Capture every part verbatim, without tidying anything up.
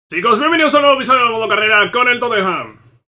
Chicos, bienvenidos a un nuevo episodio de modo carrera con el Tottenham.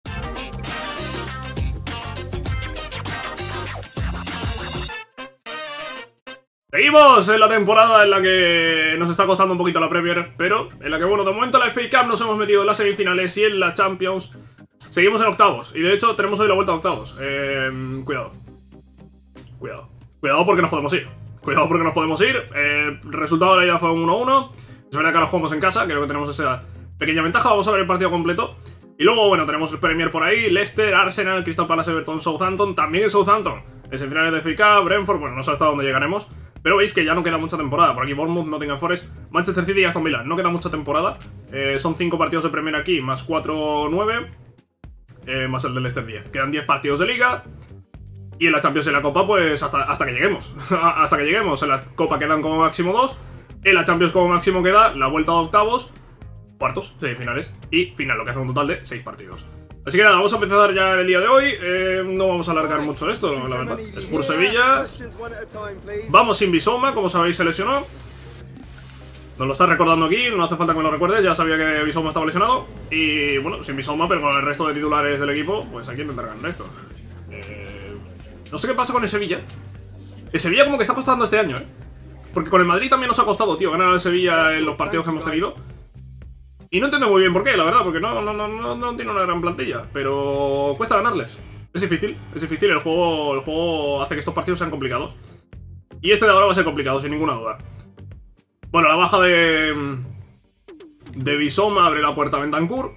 Seguimos en la temporada en la que nos está costando un poquito la Premier, pero en la que, bueno, de momento en la F A Cup nos hemos metido en las semifinales y en la Champions seguimos en octavos. Y de hecho tenemos hoy la vuelta a octavos. Eh, cuidado. Cuidado. Cuidado porque nos podemos ir. Cuidado porque nos podemos ir. Eh, el resultado de la ida fue un uno uno. Es verdad que ahora jugamos en casa, creo que tenemos esa pequeña ventaja. Vamos a ver el partido completo. Y luego, bueno, tenemos el Premier por ahí. Leicester, Arsenal, Crystal Palace, Everton, Southampton. También en Southampton. En semifinales de F A Cup, Brentford. Bueno, no sé hasta dónde llegaremos. Pero veis que ya no queda mucha temporada. Por aquí Bournemouth, Nottingham Forest, Manchester City y Aston Villa. No queda mucha temporada. Eh, son cinco partidos de Premier aquí, más cuatro, nueve. Eh, más el de Leicester diez. Quedan diez partidos de Liga. Y en la Champions y en la Copa, pues hasta, hasta que lleguemos. Hasta que lleguemos. En la Copa quedan como máximo dos. En la Champions como máximo queda la vuelta a octavos, cuartos, semifinales y final, lo que hace un total de seis partidos. Así que nada, vamos a empezar ya el día de hoy. eh, No vamos a alargar mucho esto, la verdad. Spurs Sevilla. Vamos sin Bissouma, como sabéis se lesionó. Nos lo está recordando aquí, no hace falta que me lo recuerdes. Ya sabía que Bissouma estaba lesionado. Y bueno, sin Bissouma, pero con el resto de titulares del equipo, pues aquí intentar ganar esto. eh, No sé qué pasa con el Sevilla. El Sevilla como que está costando este año, eh porque con el Madrid también nos ha costado, tío, ganar al Sevilla en los partidos que hemos tenido. Y no entiendo muy bien por qué, la verdad, porque no, no, no, no, no tiene una gran plantilla. Pero cuesta ganarles. Es difícil, es difícil. El juego, el juego hace que estos partidos sean complicados. Y este de ahora va a ser complicado, sin ninguna duda. Bueno, la baja de... de Bissouma abre la puerta a Bentancur.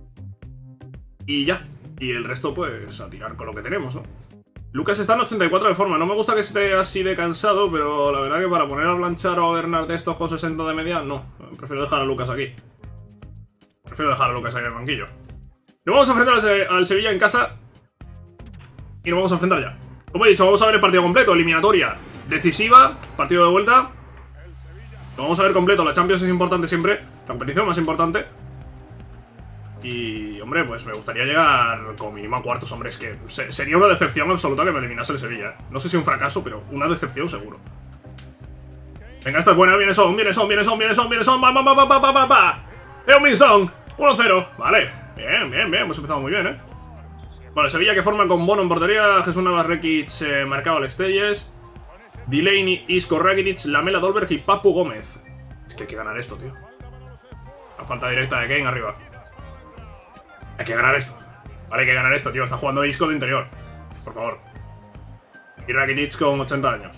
Y ya. Y el resto, pues, a tirar con lo que tenemos, ¿no? Lucas está en ochenta y cuatro de forma. No me gusta que esté así de cansado, pero la verdad que para poner a Blanchard o a Bernard de estos con sesenta de media, no. Prefiero dejar a Lucas aquí. Prefiero dejar a Lucas ahí en el banquillo. Nos vamos a enfrentar al, Se al Sevilla en casa. Y nos vamos a enfrentar ya. Como he dicho, vamos a ver el partido completo. Eliminatoria decisiva. Partido de vuelta. Lo vamos a ver completo. La Champions es importante siempre. La competición más importante. Y, hombre, pues me gustaría llegar como mínimo a cuartos, hombre. Es que se sería una decepción absoluta que me eliminase el Sevilla. No sé si un fracaso, pero una decepción seguro. Venga, esta es buena. Viene Son, viene Son, viene Son, viene Son, viene Son. Va, va, va, va, va, va, va, va. Heung-min Son. uno cero. Vale. Bien, bien, bien. Hemos empezado muy bien, ¿eh? Vale, Sevilla que forma con Bono en portería. Jesús Navas, Rekic, eh, marcado Alex Telles. Delaney, Isco, Rakitic, Lamela, Dolberg y Papu Gómez. Es que hay que ganar esto, tío. La falta directa de Kane arriba. Hay que ganar esto. Vale, hay que ganar esto, tío. Está jugando Isco de interior. Por favor. Y Rakitic con ochenta años.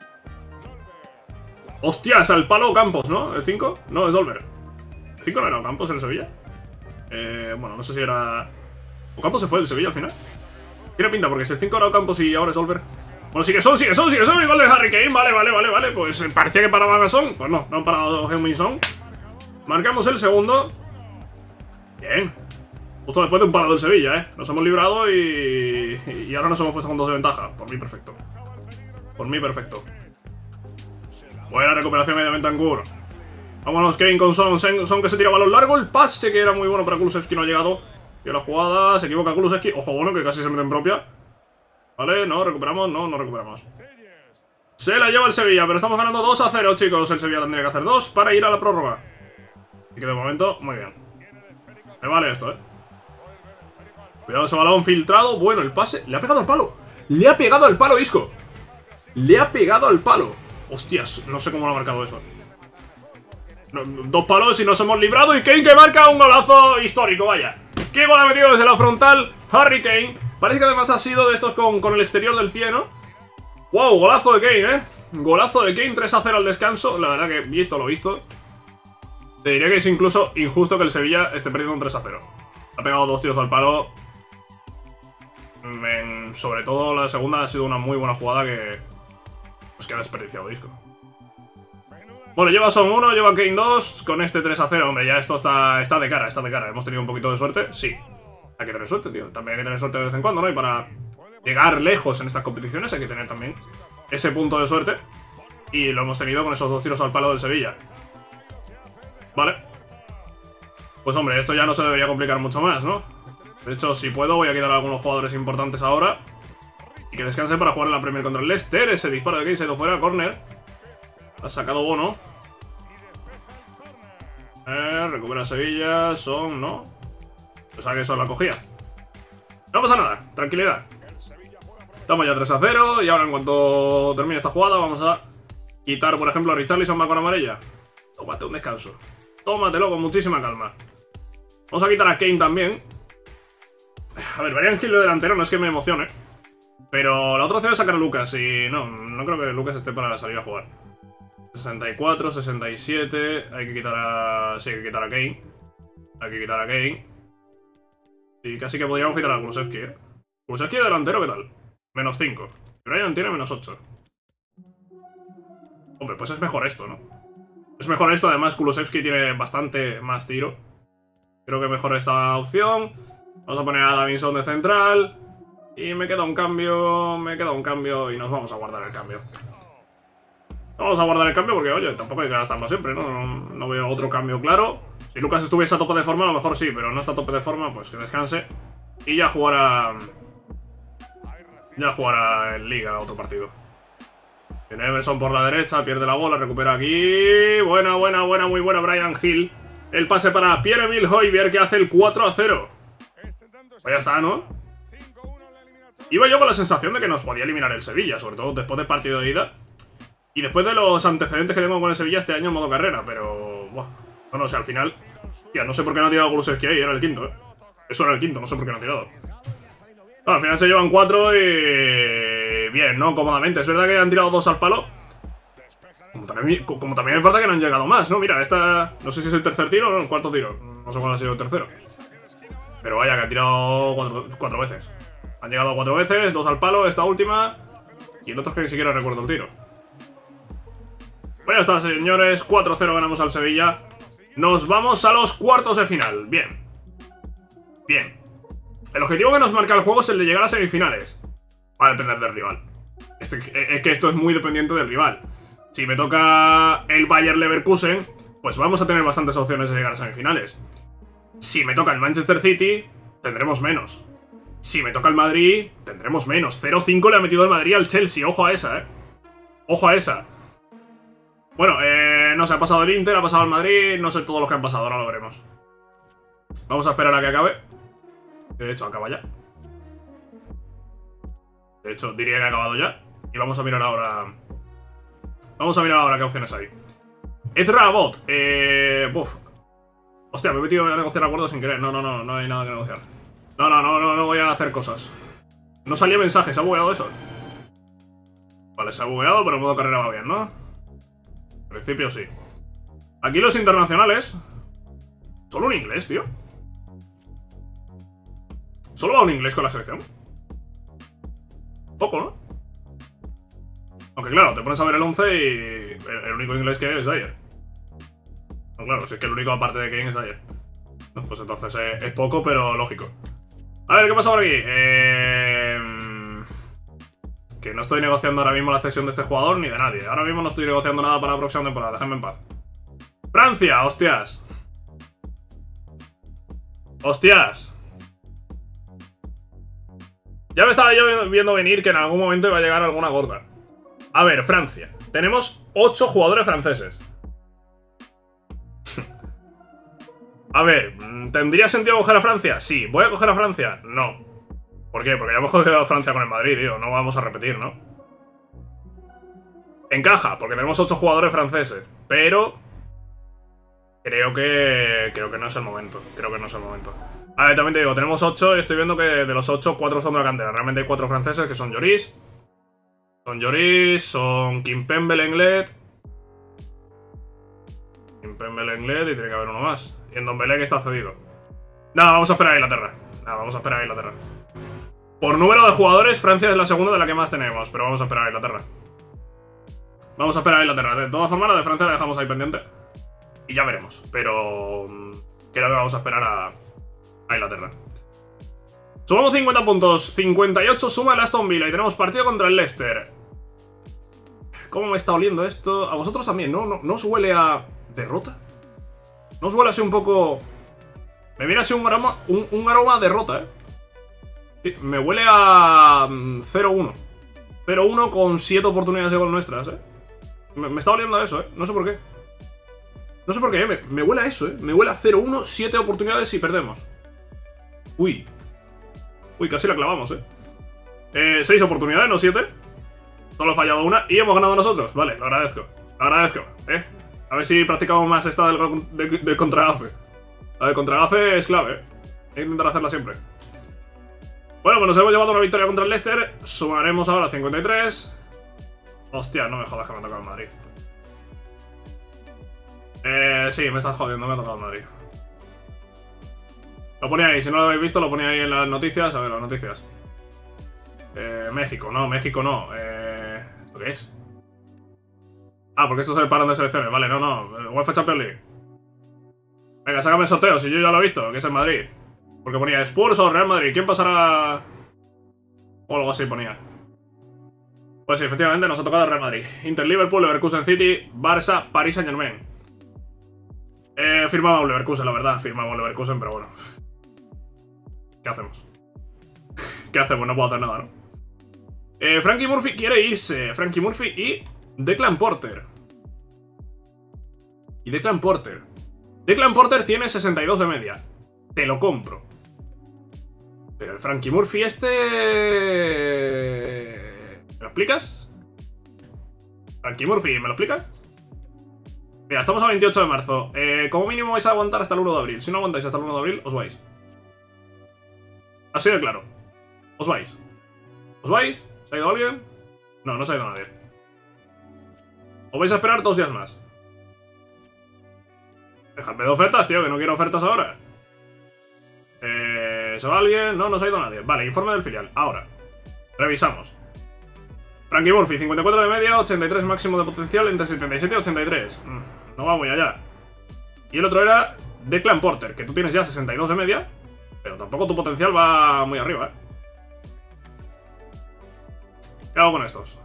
¡Hostias! Al palo Campos, ¿no? ¿El cinco? No, es Dolberg. ¿El cinco no era Campos en el Sevilla? Eh, bueno, no sé si era... ¿O Campos se fue del Sevilla al final? Tiene pinta, porque si el cinco era Campos y ahora es Dolberg. Bueno, sigue Son, sigue Son, sigue Son. Y gol de Harry Kane. Vale, vale, vale, vale. Pues parecía que paraban a Son. Pues no, no han parado Heung-min Son. Marcamos el segundo. Bien. Justo después de un palo del Sevilla, ¿eh? Nos hemos librado y... y ahora nos hemos puesto con dos de ventaja. Por mí, perfecto. Por mí, perfecto. Buena recuperación de Bentancur. Vámonos, Kane con Son. Son que se tira balón largo. El pase que era muy bueno para Kulusevski no ha llegado. Y la jugada... Se equivoca Kulusevski. Ojo, bueno, que casi se mete en propia. Vale, no, recuperamos. No, no recuperamos. Se la lleva el Sevilla, pero estamos ganando dos a cero, chicos. El Sevilla tendría que hacer dos para ir a la prórroga. Y que de momento, muy bien. Me vale esto, ¿eh? Cuidado ese balón filtrado. Bueno, el pase. Le ha pegado al palo. Le ha pegado al palo, Isco. Le ha pegado al palo. Hostias, no sé cómo lo ha marcado eso. No, dos palos y nos hemos librado. Y Kane que marca un golazo histórico, vaya. ¿Qué gol ha metido desde la frontal? Harry Kane. Parece que además ha sido de estos con, con el exterior del pie, ¿no? Wow, golazo de Kane, ¿eh? Golazo de Kane, tres a cero al descanso. La verdad que, visto lo visto, te diría que es incluso injusto que el Sevilla esté perdiendo un tres a cero. Ha pegado dos tiros al palo. En, sobre todo la segunda ha sido una muy buena jugada que... pues que ha desperdiciado Isco. Bueno, lleva Son uno, lleva Kane dos. Con este tres a cero, hombre, ya esto está, está de cara, está de cara. Hemos tenido un poquito de suerte, sí. Hay que tener suerte, tío. También hay que tener suerte de vez en cuando, ¿no? Y para llegar lejos en estas competiciones hay que tener también ese punto de suerte. Y lo hemos tenido con esos dos tiros al palo del Sevilla. Vale. Pues hombre, esto ya no se debería complicar mucho más, ¿no? De hecho, si puedo, voy a quitar a algunos jugadores importantes ahora. Y que descansen para jugar en la Premier contra el Leicester. Ese disparo de Kane se ha ido fuera, córner. Ha sacado Bono. Eh, recupera Sevilla, son, ¿no? O sea que eso la cogía. No pasa nada, tranquilidad. Estamos ya tres a cero y ahora en cuanto termine esta jugada vamos a quitar, por ejemplo, a Richarlison va con amarilla. Tómate un descanso. Tómatelo con muchísima calma. Vamos a quitar a Kane también. A ver, Brian Hill de delantero no es que me emocione, pero la otra opción es sacar a Lucas y no, no creo que Lucas esté para salir a jugar. sesenta y cuatro, sesenta y siete, hay que quitar a... sí, hay que quitar a Kane. Hay que quitar a Kane. Y casi que podríamos quitar a Kulusevski, ¿eh? Kulusevski de delantero, ¿qué tal? Menos cinco. Brian tiene menos ocho. Hombre, pues es mejor esto, ¿no? Es mejor esto, además Kulusevski tiene bastante más tiro. Creo que mejor esta opción. Vamos a poner a Davinson de central. Y me queda un cambio, me queda un cambio y nos vamos a guardar el cambio. Vamos a guardar el cambio porque, oye, tampoco hay que gastarlo siempre, ¿no? No, no veo otro cambio claro. Si Lucas estuviese a tope de forma, a lo mejor sí, pero no está a tope de forma, pues que descanse. Y ya jugará... Ya jugará en Liga otro partido. Tiene Emerson por la derecha, pierde la bola, recupera aquí. Buena, buena, buena, muy buena Brian Hill. El pase para Pierre-Emile Højbjerg que hace el cuatro a cero. Pues ya está, ¿no? Iba yo con la sensación de que nos podía eliminar el Sevilla, sobre todo después del partido de ida. Y después de los antecedentes que tengo con el Sevilla este año en modo carrera, pero... Buah. No, no, o sea, al final... Tía, no sé por qué no ha tirado Kulusevski ahí, era el quinto, ¿eh? Eso era el quinto, no sé por qué no ha tirado. No, al final se llevan cuatro y... Bien, ¿no? Cómodamente. Es verdad que han tirado dos al palo. Como también, como también es verdad que no han llegado más, ¿no? Mira, esta... No sé si es el tercer tiro o el cuarto tiro. No sé cuál ha sido el tercero. Pero vaya, que han tirado cuatro, cuatro veces. Han llegado cuatro veces, dos al palo, esta última. Y el otro es que ni siquiera recuerdo el tiro. Pues ya está, señores. cuatro cero ganamos al Sevilla. Nos vamos a los cuartos de final. Bien. Bien. El objetivo que nos marca el juego es el de llegar a semifinales. Va a depender del rival. Este, es que esto es muy dependiente del rival. Si me toca el Bayer Leverkusen, pues vamos a tener bastantes opciones de llegar a semifinales. Si me toca el Manchester City, tendremos menos. Si me toca el Madrid, tendremos menos. cero cinco le ha metido el Madrid al Chelsea. Ojo a esa, eh. Ojo a esa. Bueno, eh, no sé, ha pasado el Inter, ha pasado el Madrid. No sé todos los que han pasado, ahora lo veremos. Vamos a esperar a que acabe. De hecho, acaba ya. De hecho, diría que ha acabado ya. Y vamos a mirar ahora... Vamos a mirar ahora qué opciones hay. Ezra Abbott. Eh... Buf. Hostia, me he metido a negociar acuerdos sin querer. No, no, no, no hay nada que negociar. No, no, no, no, no voy a hacer cosas. No salía mensaje, ¿se ha bugueado eso? Vale, se ha bugueado, pero en modo carrera va bien, ¿no? En principio sí. Aquí los internacionales. Solo un inglés, tío. Solo va un inglés con la selección. Poco, ¿no? Aunque claro, te pones a ver el once y el único inglés que hay es Dyer. No, claro, si es que el único aparte de Kane es Dyer. No, pues entonces eh, es poco, pero lógico. A ver, ¿qué pasa por aquí? Eh... Que no estoy negociando ahora mismo la cesión de este jugador ni de nadie. Ahora mismo no estoy negociando nada para la próxima temporada, déjenme en paz. Francia, hostias. Hostias. Ya me estaba yo viendo venir que en algún momento iba a llegar alguna gorda. A ver, Francia. Tenemos ocho jugadores franceses. A ver, ¿tendría sentido coger a Francia? Sí. ¿Voy a coger a Francia? No. ¿Por qué? Porque ya hemos cogido a Francia con el Madrid, tío. No vamos a repetir, ¿no? Encaja, porque tenemos ocho jugadores franceses. Pero... Creo que... Creo que no es el momento. Creo que no es el momento. A ver, también te digo, tenemos ocho y estoy viendo que de los ocho, cuatro son de la cantera. Realmente hay cuatro franceses que son Lloris. Son Lloris, son Kimpembe Lenglet. Kimpembe Lenglet y tiene que haber uno más. Y en Ndombele que está cedido. Nada, vamos a esperar a Inglaterra. Nada, vamos a esperar a Inglaterra. Por número de jugadores, Francia es la segunda de la que más tenemos. Pero vamos a esperar a Inglaterra. Vamos a esperar a Inglaterra. De todas formas, la de Francia la dejamos ahí pendiente. Y ya veremos. Pero... creo que vamos a esperar a... a Inglaterra. Sumamos cincuenta puntos. cincuenta y ocho suma el Aston Villa. Y tenemos partido contra el Leicester. ¿Cómo me está oliendo esto? A vosotros también, ¿no? ¿No, no os huele a derrota? ¿No os huele así un poco...? Me viene así un aroma, un, un aroma a derrota, ¿eh? Sí, me huele a... cero uno. cero uno con siete oportunidades de gol nuestras, ¿eh? Me, me está oliendo a eso, ¿eh? No sé por qué. No sé por qué, me, me huele a eso, ¿eh? Me huele a cero uno, siete oportunidades y perdemos. Uy. Uy, casi la clavamos, ¿eh? eh seis oportunidades, no siete. Solo he fallado una y hemos ganado nosotros. Vale, lo agradezco. Lo agradezco, ¿eh? A ver si practicamos más esta del, de, de contragafe. La de contragafe es clave, ¿eh? Hay que intentar hacerla siempre. Bueno, pues nos hemos llevado una victoria contra el Leicester. Sumaremos ahora cincuenta y tres. Hostia, no me jodas que me ha tocado el Madrid. Eh, sí, me estás jodiendo, me ha tocado el Madrid. Lo ponía ahí, si no lo habéis visto, lo ponía ahí en las noticias. A ver, las noticias. Eh, México, no, México no. Eh, ¿Esto qué es? Ah, porque esto es el parón de selecciones. Vale, no, no. UEFA Champions League. Venga, sácame el sorteo, si yo ya lo he visto, que es el Madrid. Porque ponía Spurs o Real Madrid. ¿Quién pasará? O algo así ponía. Pues sí, efectivamente nos ha tocado el Real Madrid. Inter, Liverpool, Leverkusen City, Barça, Paris Saint Germain. Eh, firmaba Leverkusen, la verdad. Firmaba Leverkusen, pero bueno. ¿Qué hacemos? ¿Qué hacemos? No puedo hacer nada, ¿no? Eh, Frankie Murphy quiere irse. Frankie Murphy y Declan Porter. Y Declan Porter. Declan Porter tiene sesenta y dos de media. Te lo compro. Pero el Frankie Murphy este... ¿Me lo explicas? Frankie Murphy, ¿me lo explicas? Mira, estamos a veintiocho de marzo. Eh, como mínimo vais a aguantar hasta el uno de abril. Si no aguantáis hasta el uno de abril, os vais. Así de claro. Os vais. ¿Os vais? ¿Se ha ido alguien? No, no se ha ido nadie. Os vais a esperar dos días más. Dejadme de ofertas, tío, que no quiero ofertas ahora. Eh, ¿Se va alguien? No, no se ha ido nadie. Vale, informe del filial. Ahora, revisamos. Frankie Murphy, cincuenta y cuatro de media, ochenta y tres máximo de potencial, entre setenta y siete y ochenta y tres. Mm, no va muy allá. Y el otro era Declan Porter, que tú tienes ya sesenta y dos de media, pero tampoco tu potencial va muy arriba, ¿eh? ¿Qué hago con estos?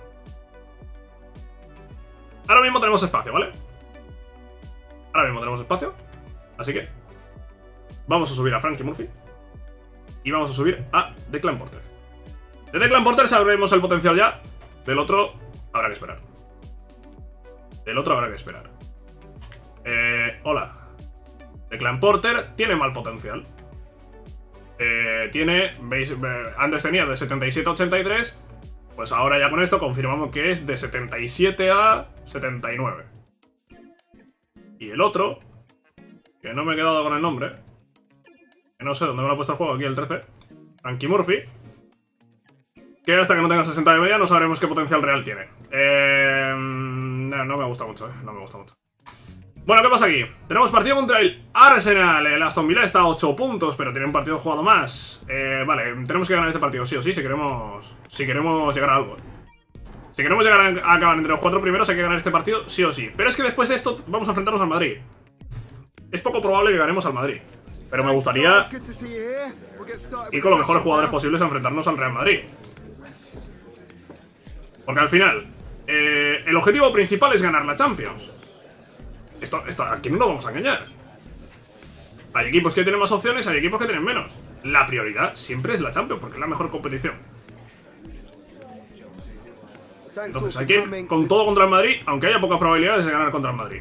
Ahora mismo tenemos espacio, ¿vale? Ahora mismo tenemos espacio. Así que vamos a subir a Frankie Murphy y vamos a subir a Declan Porter. De Declan Porter sabremos el potencial ya. Del otro habrá que esperar. Del otro habrá que esperar. Eh, hola. Declan Porter tiene mal potencial. Eh, tiene, veis, antes tenía de setenta y siete a ochenta y tres. Pues ahora ya con esto confirmamos que es de setenta y siete a setenta y nueve. Y el otro, que no me he quedado con el nombre, que no sé dónde me lo ha puesto el juego, aquí el trece, Frankie Murphy, que hasta que no tenga sesenta de media no sabremos qué potencial real tiene. Eh, no, no me gusta mucho, eh, no me gusta mucho. Bueno, ¿qué pasa aquí? Tenemos partido contra el Arsenal. El Aston Villa está a ocho puntos, pero tiene un partido jugado más. Eh, vale, tenemos que ganar este partido, sí o sí, si queremos, si queremos llegar a algo. Si queremos llegar a acabar entre los cuatro primeros, hay que ganar este partido, sí o sí. Pero es que después de esto vamos a enfrentarnos al Madrid. Es poco probable que ganemos al Madrid, pero me gustaría ir con los mejores jugadores posibles a enfrentarnos al Real Madrid. Porque al final, eh, el objetivo principal es ganar la Champions. Esto, esto, aquí no lo vamos a engañar. Hay equipos que tienen más opciones, hay equipos que tienen menos. La prioridad siempre es la Champions, porque es la mejor competición. Entonces hay que ir con todo contra el Madrid, aunque haya pocas probabilidades de ganar contra el Madrid.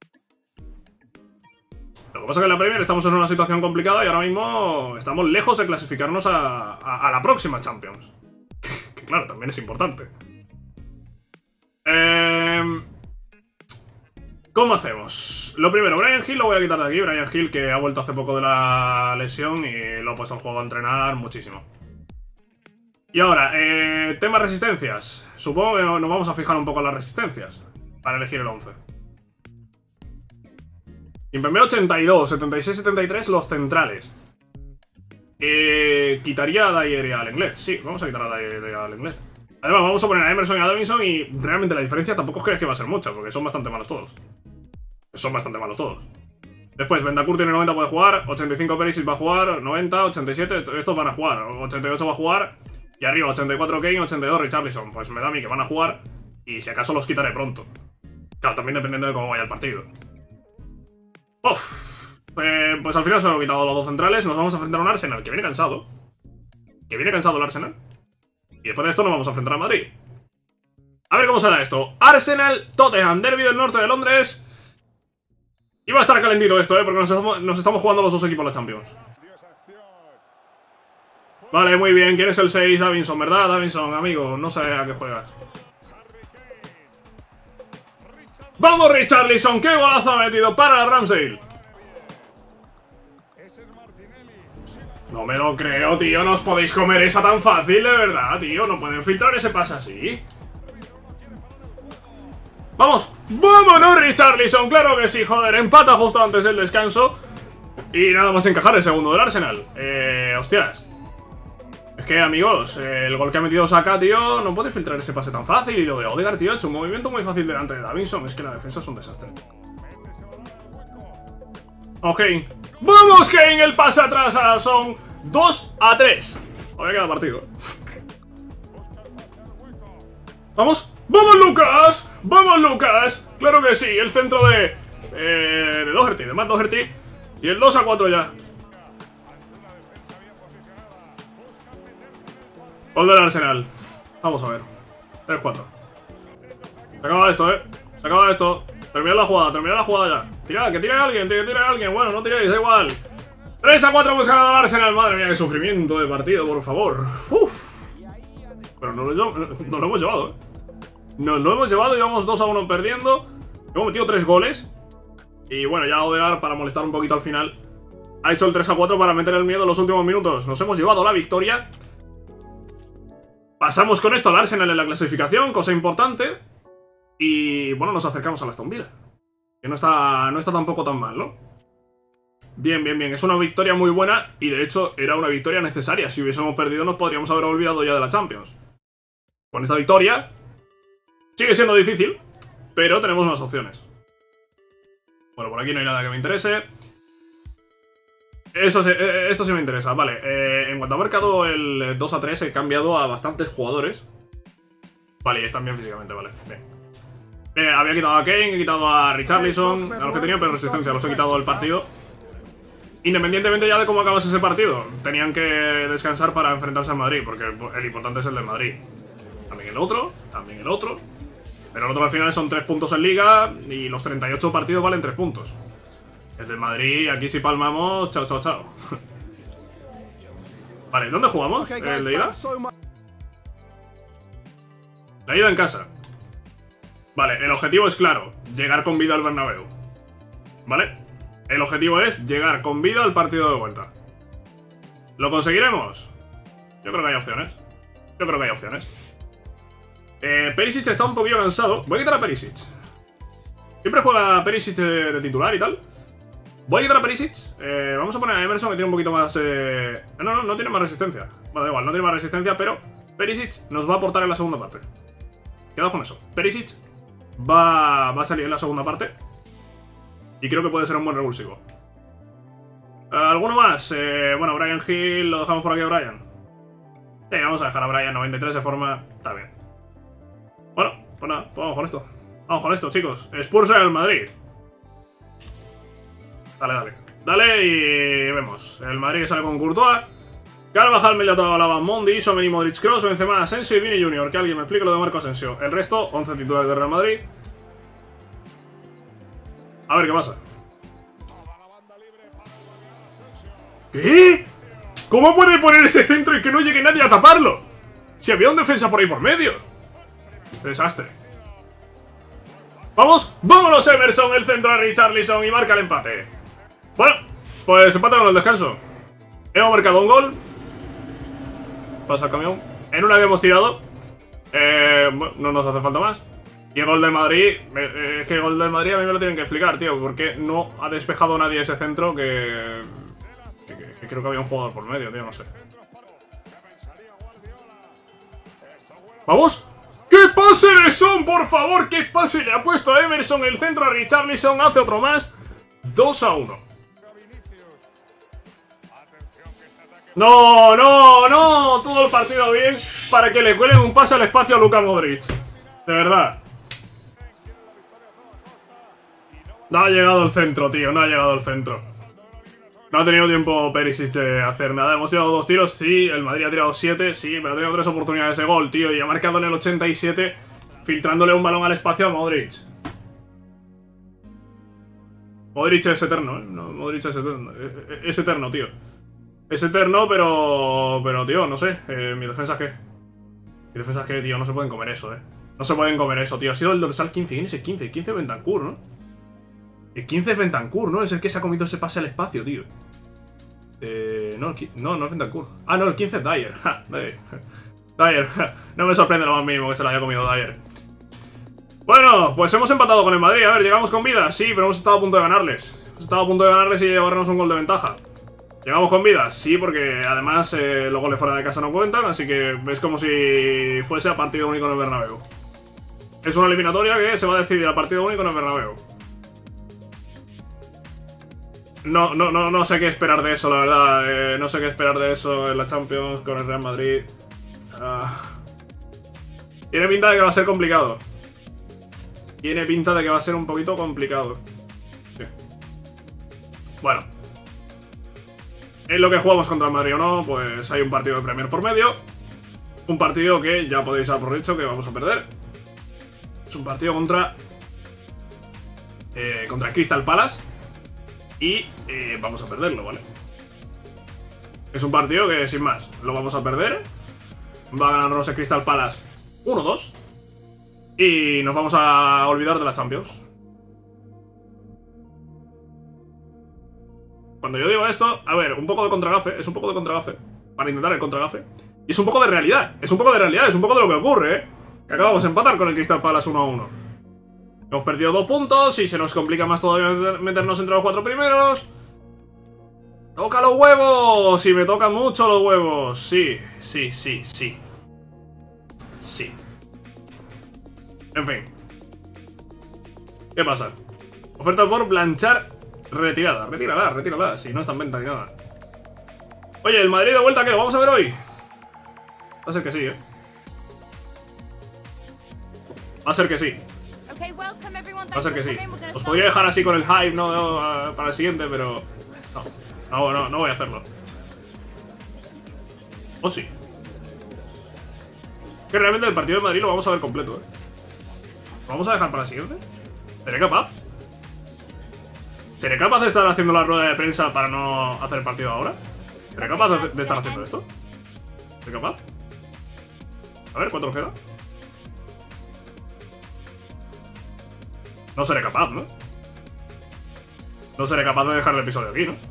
Lo que pasa es que en la Premier estamos en una situación complicada y ahora mismo estamos lejos de clasificarnos a, a, a la próxima Champions. Que claro, también es importante. Eh... ¿Cómo hacemos? Lo primero, Bryan Gil lo voy a quitar de aquí. Bryan Gil, que ha vuelto hace poco de la lesión y lo ha puesto en juego a entrenar muchísimo. Y ahora, eh, tema resistencias. Supongo que nos vamos a fijar un poco en las resistencias para elegir el once. Kimpembe ochenta y dos, setenta y seis, setenta y tres los centrales. Eh, quitaría a Dyer y a Lenglet. Sí, vamos a quitar a Dyer y a Lenglet. Además, vamos a poner a Emerson y a Davinson y realmente la diferencia tampoco es que, es que va a ser mucha, porque son bastante malos todos. Son bastante malos todos. Después, Bentancur tiene noventa, puede jugar. ochenta y cinco Perisic va a jugar. noventa, ochenta y siete, estos van a jugar. ochenta y ocho va a jugar. Y arriba, ochenta y cuatro Kane, ochenta y dos Richarlison. Pues me da a mí que van a jugar. Y si acaso los quitaré pronto. Claro, también dependiendo de cómo vaya el partido. Uf. Eh, pues al final se han quitado los dos centrales. Nos vamos a enfrentar a un Arsenal que viene cansado. Que viene cansado el Arsenal. Y después de esto nos vamos a enfrentar a Madrid. A ver cómo será esto. Arsenal, Tottenham, derbi del norte de Londres. Y va a estar calentito esto, ¿eh? Porque nos estamos, nos estamos jugando los dos equipos la Champions. Vale, muy bien. ¿Quién es el seis? Davinson, ¿verdad? Davinson, amigo. No sé a qué juegas. ¡Vamos, Richarlison! ¡Qué golazo ha metido para la Ramsdale! No me lo creo, tío. No os podéis comer esa tan fácil, de verdad, tío. No pueden filtrar ese pase así. ¡Vamos! ¡Vámonos, Richarlison! ¡Claro que sí, joder! Empata justo antes del descanso. Y nada más encajar el segundo del Arsenal. Eh... Hostias. Es que, amigos, el gol que ha metido Saka, tío, no puede filtrar ese pase tan fácil. Y lo de Odegaard, tío, ha hecho un movimiento muy fácil delante de Davinson. Es que la defensa es un desastre. Ok. ¡Vamos, Kane! El pase atrás a Son. dos a tres. Todavía queda partido. ¡Vamos! ¡Vamos, Lucas! ¡Vamos, Lucas! ¡Claro que sí! El centro de... Eh, de Doherty, de Matt Doherty. Y el dos a cuatro ya. Gol del Arsenal. Vamos a ver. tres cuatro. Se acaba esto, eh. Se acaba esto. Termina la jugada, termina la jugada ya. Tira, que tire a alguien, que tire a alguien. Bueno, no tiréis, da igual. tres a cuatro hemos ganado al Arsenal. Madre mía, qué sufrimiento de partido, por favor. Uf. Pero no lo, no lo hemos llevado, eh. Nos lo hemos llevado, íbamos dos a uno perdiendo. Hemos metido tres goles. Y bueno, ya Odegaard, para molestar un poquito al final, ha hecho el tres a cuatro para meter el miedo en los últimos minutos. Nos hemos llevado la victoria. Pasamos con esto al Arsenal en la clasificación, cosa importante. Y bueno, nos acercamos a la Aston Villa, que no está, no está tampoco tan mal, ¿no? Bien, bien, bien. Es una victoria muy buena. Y de hecho era una victoria necesaria. Si hubiésemos perdido nos podríamos haber olvidado ya de la Champions. Con esta victoria sigue siendo difícil, pero tenemos más opciones. Bueno, por aquí no hay nada que me interese. Eso sí, esto sí me interesa, vale. Eh, en cuanto ha marcado el dos a tres, he cambiado a bastantes jugadores. Vale, y están bien físicamente, vale. Bien. Eh, había quitado a Kane, he quitado a Richarlison, a los que tenían pero resistencia, los he quitado del partido. Independientemente ya de cómo acabase ese partido, tenían que descansar para enfrentarse al Madrid, porque el importante es el del Madrid. También el otro, también el otro. Pero el otro al final son tres puntos en Liga y los treinta y ocho partidos valen tres puntos. El del Madrid, aquí si palmamos, chao, chao, chao. Vale, ¿dónde jugamos? ¿El de ida? La ida en casa. Vale, el objetivo es claro, llegar con vida al Bernabéu. ¿Vale? El objetivo es llegar con vida al partido de vuelta. ¿Lo conseguiremos? Yo creo que hay opciones. Yo creo que hay opciones. Eh, Perisic está un poquillo cansado. Voy a quitar a Perisic. Siempre juega Perisic de, de titular y tal. Voy a quitar a Perisic. Eh, vamos a poner a Emerson, que tiene un poquito más... Eh... No, no, no tiene más resistencia. Bueno, da igual, no tiene más resistencia, pero Perisic nos va a aportar en la segunda parte. Quedado con eso. Perisic va, va a salir en la segunda parte. Y creo que puede ser un buen revulsivo. Eh, ¿Alguno más? Eh, bueno, Brian Hill, lo dejamos por aquí a Brian. Sí, vamos a dejar a Brian noventa y tres de forma... Está bien. Bueno, pues nada, pues vamos con esto. Vamos con esto, chicos. Spurs Real Madrid. Dale, dale. Dale y vemos. El Madrid sale con Courtois. Carvajal, Militao, Alaba, Mondi, Sommer y Modric, Kroos, Benzema, Asensio y Vini Junior. Que alguien me explique lo de Marco Asensio. El resto, once titulares de Real Madrid. A ver qué pasa. ¿Qué? ¿Cómo puede poner ese centro y que no llegue nadie a taparlo? Si había un defensa por ahí por medio. Desastre. ¡Vamos! ¡Vámonos, Emerson! El centro a Richarlison y marca el empate. Bueno, pues empate con el descanso. Hemos marcado un gol. Pasa el camión. En una que hemos tirado. Eh, bueno, no nos hace falta más. Y el gol del Madrid. Eh, es que el gol del Madrid a mí me lo tienen que explicar, tío. Porque no ha despejado nadie ese centro que... Que, que, que creo que había un jugador por medio, tío, no sé. ¡Vamos! ¡Qué pase de Son, por favor! ¡Qué pase le ha puesto a Emerson! El centro a Richarlison, hace otro más. dos a uno. No, no, no. Todo el partido bien para que le cuelen un pase al espacio a Luka Modric. De verdad. No ha llegado el centro, tío. No ha llegado el centro. No ha tenido tiempo Perisic de hacer nada. Hemos tirado dos tiros, sí. El Madrid ha tirado siete, sí. Pero ha tenido tres oportunidades de gol, tío. Y ha marcado en el ochenta y siete, filtrándole un balón al espacio a Modric. Modric es eterno, ¿eh? No, Modric es eterno. Es eterno, tío. Es eterno, pero... Pero, tío, no sé. Eh, ¿Mi defensa qué? Mi defensa qué, tío. No se pueden comer eso, ¿eh? No se pueden comer eso, tío. Ha sido el dorsal quince. ¿Quién es el quince? El quince es Bentancur, ¿no? El quince es Bentancur, ¿no? Es el que se ha comido ese pase al espacio, tío. Eh... No, el no, no es Bentancur. Ah, no, el quince es Dyer. Ja, Dyer. Dyer. No me sorprende lo más mínimo que se lo haya comido Dyer. Bueno, pues hemos empatado con el Madrid. A ver, llegamos con vida, sí, pero hemos estado a punto de ganarles. Hemos estado a punto de ganarles y llevarnos un gol de ventaja. Llegamos con vida, sí, porque además eh, los goles fuera de casa no cuentan, así que es como si fuese a partido único en el Bernabéu. Es una eliminatoria que se va a decidir a partido único en el Bernabéu. No, no, no, no sé qué esperar de eso, la verdad. Eh, no sé qué esperar de eso en la Champions con el Real Madrid. Uh, tiene pinta de que va a ser complicado. Tiene pinta de que va a ser un poquito complicado. Sí. Bueno. En lo que jugamos contra el Madrid o no, pues hay un partido de Premier por medio. Un partido que ya podéis dar por dicho que vamos a perder. Es un partido contra... Eh, contra Crystal Palace. Y eh, vamos a perderlo, ¿vale? Es un partido que, sin más, lo vamos a perder. Va a ganarnos el Crystal Palace uno dos. Y nos vamos a olvidar de la Champions. Cuando yo digo esto, a ver, un poco de contragafe. Es un poco de contragafe. Para intentar el contragafe. Y es un poco de realidad. Es un poco de realidad. Es un poco de lo que ocurre, ¿eh? Que acabamos de empatar con el Crystal Palace uno a uno. Hemos perdido dos puntos y se nos complica más todavía meternos entre los cuatro primeros. ¡Toca los huevos! Y me tocan mucho los huevos. Sí, sí, sí, sí. Sí. En fin. ¿Qué pasa? Oferta por planchar retirada. Retírala, retírala. Si no está en venta ni nada. Oye, ¿el Madrid de vuelta qué? ¿Lo vamos a ver hoy? Va a ser que sí, ¿eh? Va a ser que sí. Va a ser que sí. Os podría dejar así con el hype, ¿no? no para el siguiente, pero... No, no, no, no voy a hacerlo. ¿O sí? Que realmente el partido de Madrid lo vamos a ver completo, ¿eh? ¿Lo vamos a dejar para el siguiente? ¿Seré capaz? ¿Seré capaz de estar haciendo la rueda de prensa para no hacer el partido ahora? ¿Seré capaz de, de estar haciendo esto? ¿Seré capaz? A ver, ¿cuánto nos queda? No seré capaz, ¿no? No seré capaz de dejar el episodio aquí, ¿no?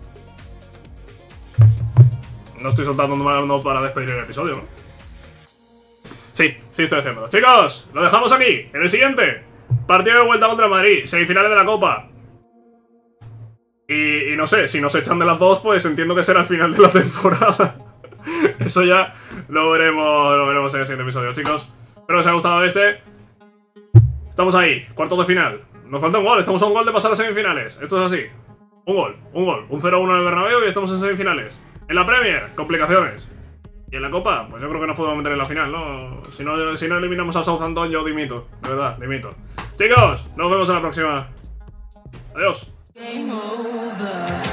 No estoy soltando un mano para despedir el episodio, ¿no? Sí, sí estoy haciéndolo. Chicos, lo dejamos aquí. En el siguiente partido de vuelta contra el Madrid, semifinales de la Copa. Y, y no sé, si nos echan de las dos, pues entiendo que será el final de la temporada. Eso ya lo veremos, lo veremos en el siguiente episodio, chicos. Espero que os haya gustado este. Estamos ahí, cuartos de final. Nos falta un gol, estamos a un gol de pasar a semifinales. Esto es así. Un gol, un gol. Un cero uno en el Bernabéu y estamos en semifinales. En la Premier, complicaciones. Y en la Copa, pues yo creo que nos podemos meter en la final, ¿no? Si no, si no eliminamos a Southampton, yo dimito. De verdad, dimito. Chicos, nos vemos en la próxima. Adiós. Game over.